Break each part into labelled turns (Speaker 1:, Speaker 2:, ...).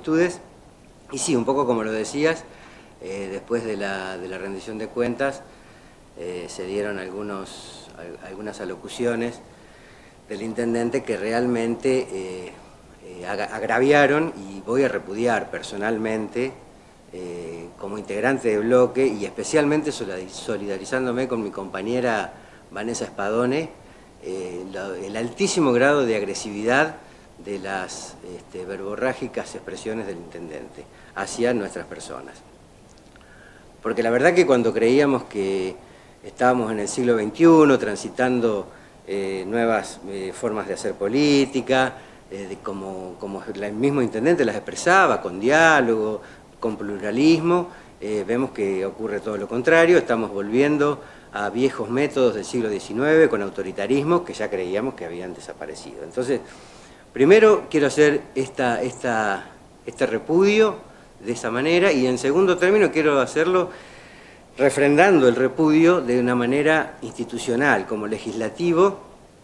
Speaker 1: vicisitudes. Y sí, un poco como lo decías, después de la rendición de cuentas se dieron algunas alocuciones del intendente que realmente agraviaron, y voy a repudiar personalmente como integrante de bloque y especialmente solidarizándome con mi compañera Vanessa Spadone, el altísimo grado de agresividad de las verborrágicas expresiones del intendente hacia nuestras personas. Porque la verdad que cuando creíamos que estábamos en el siglo XXI, transitando nuevas formas de hacer política, como el mismo intendente las expresaba, con diálogo, con pluralismo, vemos que ocurre todo lo contrario. Estamos volviendo a viejos métodos del siglo XIX, con autoritarismo que ya creíamos que habían desaparecido. Entonces, primero quiero hacer este repudio de esa manera, y en segundo término quiero hacerlo refrendando el repudio de una manera institucional, como legislativo,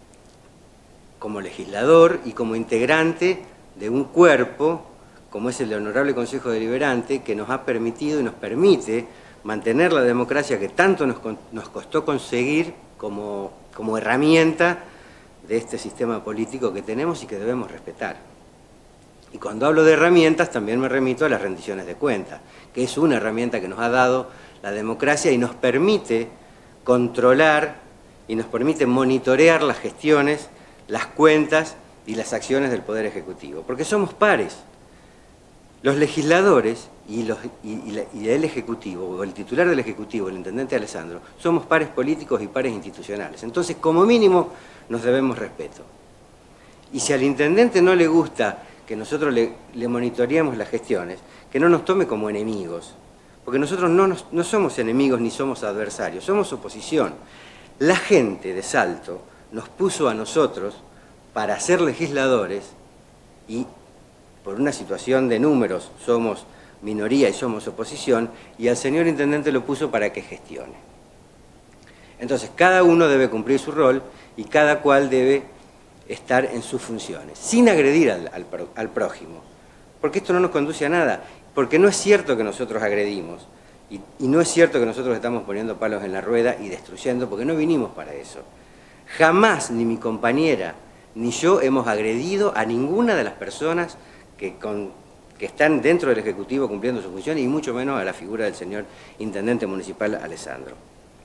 Speaker 1: como legislador y como integrante de un cuerpo como es el Honorable Consejo Deliberante, que nos ha permitido y nos permite mantener la democracia que tanto nos costó conseguir como herramienta de este sistema político que tenemos y que debemos respetar. Y cuando hablo de herramientas también me remito a las rendiciones de cuentas, que es una herramienta que nos ha dado la democracia y nos permite controlar y nos permite monitorear las gestiones, las cuentas y las acciones del Poder Ejecutivo, porque somos pares. Los legisladores y el Ejecutivo, o el titular del Ejecutivo, el intendente Alessandro, somos pares políticos y pares institucionales. Entonces, como mínimo, nos debemos respeto. Y si al intendente no le gusta que nosotros le monitoreemos las gestiones, que no nos tome como enemigos, porque nosotros no somos enemigos ni somos adversarios, somos oposición. La gente de Salto nos puso a nosotros para ser legisladores y por una situación de números somos minoría y somos oposición, y al señor intendente lo puso para que gestione. Entonces, cada uno debe cumplir su rol y cada cual debe estar en sus funciones, sin agredir al prójimo, porque esto no nos conduce a nada, porque no es cierto que nosotros agredimos, y no es cierto que nosotros estamos poniendo palos en la rueda y destruyendo, porque no vinimos para eso. Jamás, ni mi compañera, ni yo hemos agredido a ninguna de las personas que están dentro del Ejecutivo cumpliendo sus funciones, y mucho menos a la figura del señor Intendente Municipal Alessandro.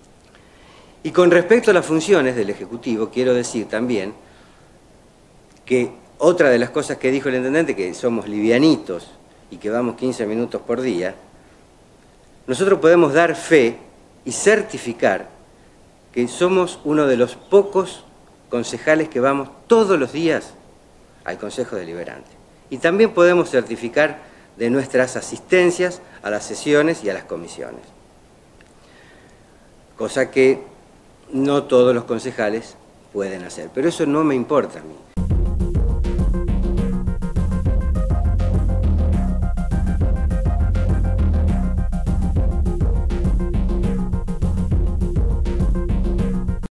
Speaker 1: Y con respecto a las funciones del Ejecutivo, quiero decir también que otra de las cosas que dijo el Intendente, que somos livianitos y que vamos 15 minutos por día, nosotros podemos dar fe y certificar que somos uno de los pocos concejales que vamos todos los días al Consejo Deliberante. Y también podemos certificar de nuestras asistencias a las sesiones y a las comisiones. Cosa que no todos los concejales pueden hacer, pero eso no me importa a mí.